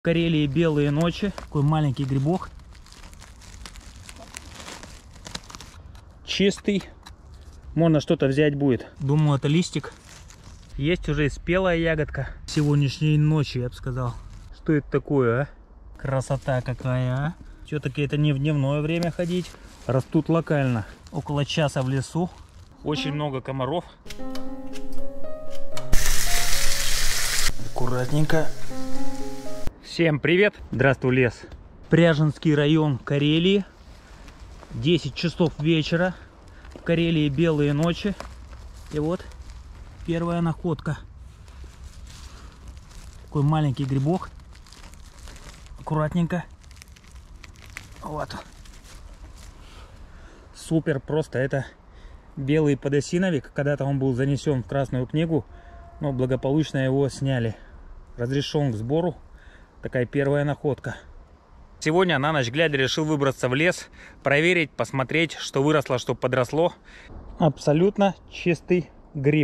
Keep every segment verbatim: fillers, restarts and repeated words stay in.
В Карелии белые ночи. Такой маленький грибок. Чистый. Можно что-то взять будет. Думаю, это листик. Есть уже и спелая ягодка. Сегодняшней ночи, я бы сказал. Что это такое, а? Красота какая, а? Все-таки это не в дневное время ходить. Растут локально. Около часа в лесу. Очень много комаров. Аккуратненько. Всем привет. Здравствуй, лес. Пряженский район Карелии. десять часов вечера. В Карелии белые ночи. И вот первая находка. Такой маленький грибок. Аккуратненько. Вот. Супер просто. Это белый подосиновик. Когда-то он был занесен в Красную книгу, но благополучно его сняли. Разрешен к сбору. Такая первая находка. Сегодня на ночь глядя решил выбраться в лес, проверить, посмотреть, что выросло, что подросло. Абсолютно чистый гриб.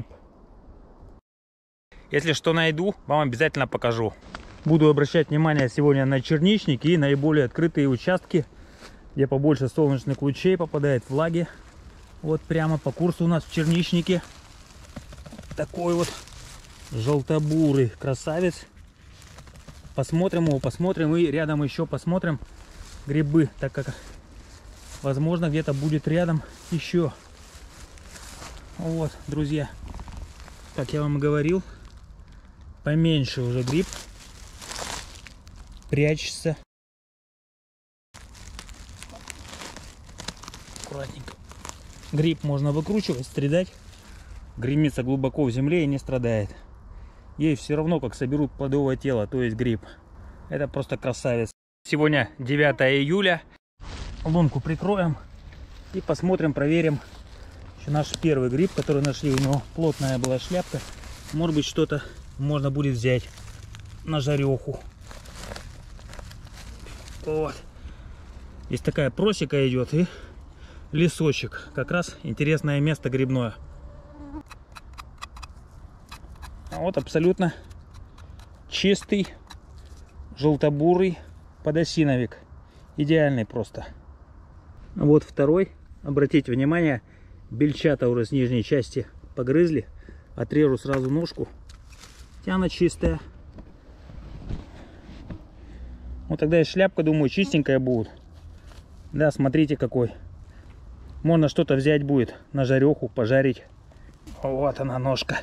Если что найду, вам обязательно покажу. Буду обращать внимание сегодня на черничники и наиболее открытые участки, где побольше солнечных лучей попадает влаги. Вот прямо по курсу у нас в черничнике такой вот желтобурый красавец. Посмотрим его, посмотрим и рядом еще посмотрим грибы, так как возможно где-то будет рядом еще. Вот, друзья, как я вам и говорил, поменьше уже гриб прячется. Аккуратненько. Гриб можно выкручивать, стрелять. Гремится глубоко в земле и не страдает. Ей все равно, как соберут плодовое тело, то есть гриб. Это просто красавец. Сегодня девятое июля. Лунку прикроем и посмотрим, проверим. Еще наш первый гриб, который нашли. У него плотная была шляпка. Может быть, что-то можно будет взять на жареху. Вот. Здесь такая просека идет и лесочек. Как раз интересное место грибное. Вот абсолютно чистый желтобурый подосиновик. Идеальный просто. Вот второй. Обратите внимание, бельчата уже с нижней части погрызли. Отрежу сразу ножку. Она чистая. Вот тогда и шляпка, думаю, чистенькая будет. Да, смотрите какой. Можно что-то взять будет на жареху, пожарить. Вот она ножка.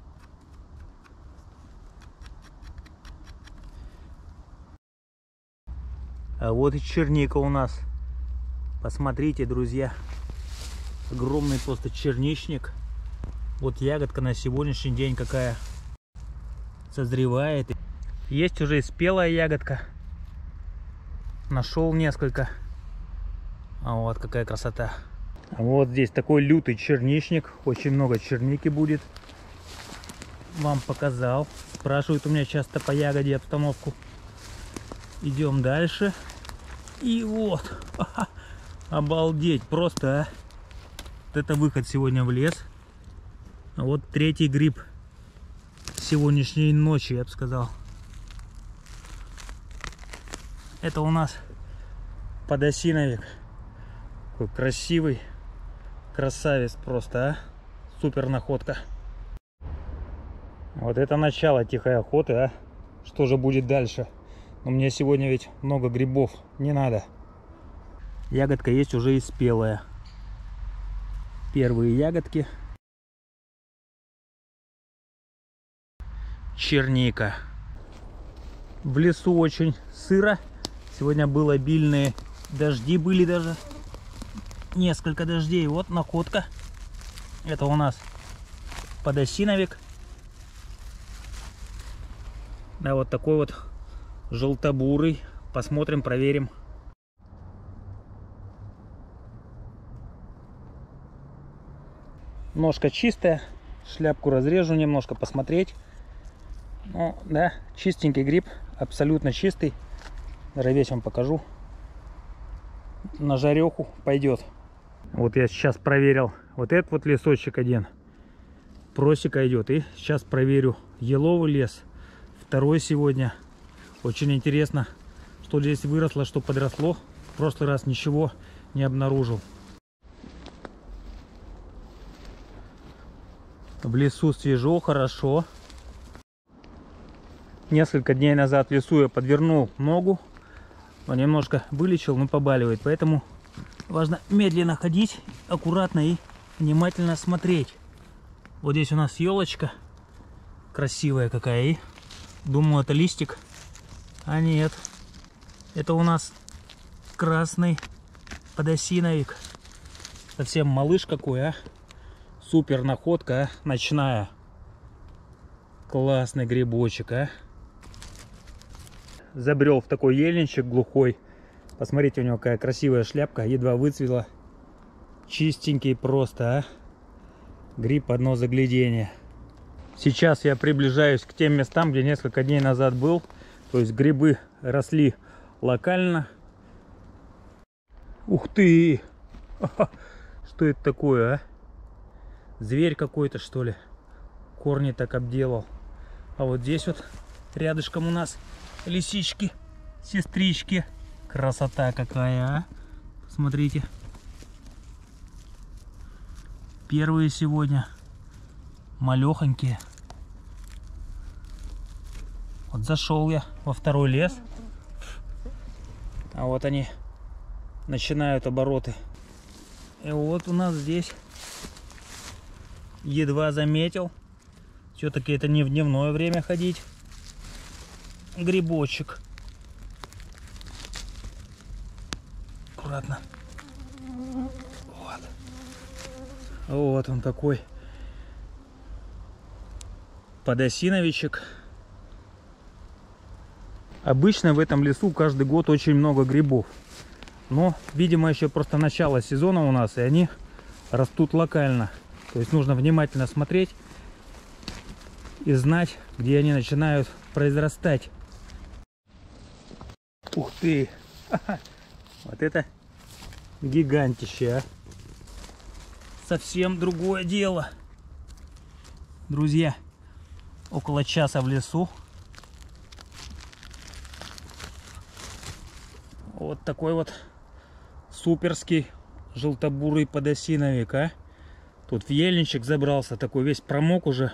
А вот и черника у нас. Посмотрите, друзья. Огромный просто черничник. Вот ягодка на сегодняшний день какая созревает. Есть уже и спелая ягодка. Нашел несколько. А вот какая красота. А вот здесь такой лютый черничник. Очень много черники будет. Вам показал. Спрашивают у меня часто по ягоде обстановку. Идем дальше. И вот. Обалдеть. Просто, а. Вот это выход сегодня в лес. А вот третий гриб сегодняшней ночи, я бы сказал. Это у нас подосиновик. Такой красивый. Красавец просто, а. Супер находка. Вот это начало тихой охоты, а. Что же будет дальше? Но мне сегодня ведь много грибов не надо. Ягодка есть уже и спелая. Первые ягодки. Черника. В лесу очень сыро. Сегодня было обильные дожди, были даже несколько дождей. Вот находка. Это у нас подосиновик. Да, вот такой вот желтобурый. Посмотрим, проверим. Ножка чистая. Шляпку разрежу немножко, посмотреть. Ну, да, чистенький гриб. Абсолютно чистый. Даже весь вам покажу. На жареху пойдет. Вот я сейчас проверил вот этот вот лесочек один. Просека идет. И сейчас проверю еловый лес. Второй сегодня. Очень интересно, что здесь выросло, что подросло. В прошлый раз ничего не обнаружил. В лесу свежо, хорошо. Несколько дней назад в лесу я подвернул ногу. Но немножко вылечил, но побаливает. Поэтому важно медленно ходить, аккуратно и внимательно смотреть. Вот здесь у нас елочка. Красивая какая. И думаю, это листик. А нет. Это у нас красный подосиновик. Совсем малыш какой, а. Супер находка, а? Ночная. Классный грибочек, а. Забрел в такой ельничек глухой. Посмотрите, у него какая красивая шляпка. Едва выцвела. Чистенький просто, а. Гриб одно заглядение. Сейчас я приближаюсь к тем местам, где несколько дней назад был. То есть грибы росли локально. Ух ты! Что это такое, а? Зверь какой-то, что ли? Корни так обделал. А вот здесь вот рядышком у нас лисички, сестрички. Красота какая, а? Смотрите. Первые сегодня. Малехонькие. Вот зашел я во второй лес. А вот они начинают обороты. И вот у нас здесь едва заметил. Все-таки это не в дневное время ходить. Грибочек. Аккуратно. Вот. Вот он такой. Подосиновичек. Обычно в этом лесу каждый год очень много грибов. Но, видимо, еще просто начало сезона у нас, и они растут локально. То есть нужно внимательно смотреть и знать, где они начинают произрастать. Ух ты! Вот это гигантище, а! Совсем другое дело. Друзья, около часа в лесу. Вот такой вот суперский желтобурый подосиновик, а. Тут в ельничек забрался, такой весь промок уже.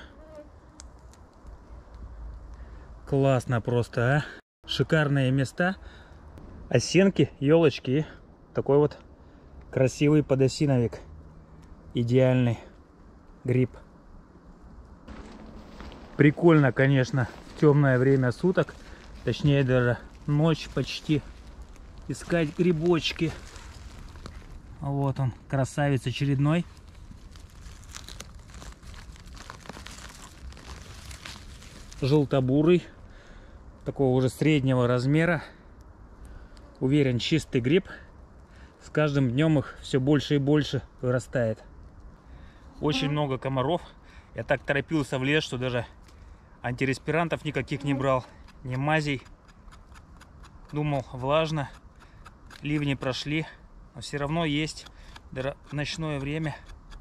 Классно просто, а. Шикарные места. Осенки, елочки. Такой вот красивый подосиновик. Идеальный гриб. Прикольно, конечно, в темное время суток, точнее даже ночь почти, искать грибочки. Вот он, красавец очередной. Желтобурый, такого уже среднего размера. Уверен, чистый гриб. С каждым днем их все больше и больше вырастает. Очень много комаров. Я так торопился в лес, что даже антиреспирантов никаких не брал, ни мазей. Думал, влажно, ливни прошли, но все равно есть даже в ночное время.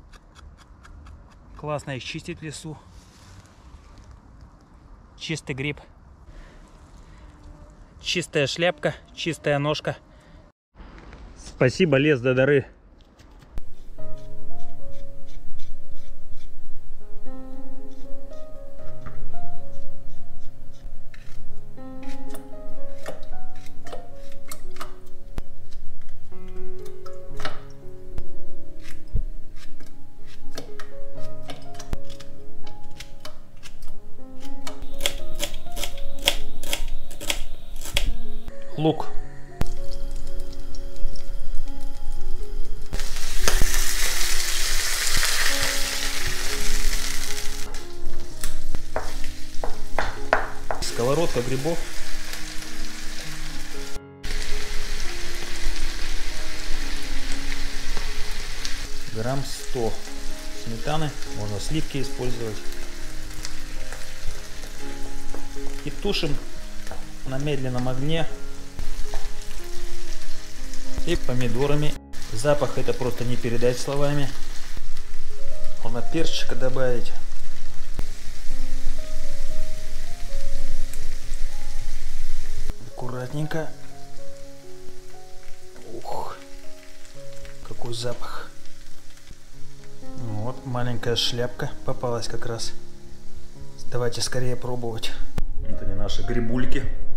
Классно их чистить в лесу. Чистый гриб. Чистая шляпка, чистая ножка. Спасибо, лес до дары. Лук. Сковородка грибов. Грамм сто сметаны. Можно сливки использовать. И тушим на медленном огне. И помидорами. Запах это просто не передать словами. Можно перчика добавить. аккуратненько. Ух, какой запах. Вот маленькая шляпка попалась как раз. Давайте скорее пробовать. Вот они, наши грибульки.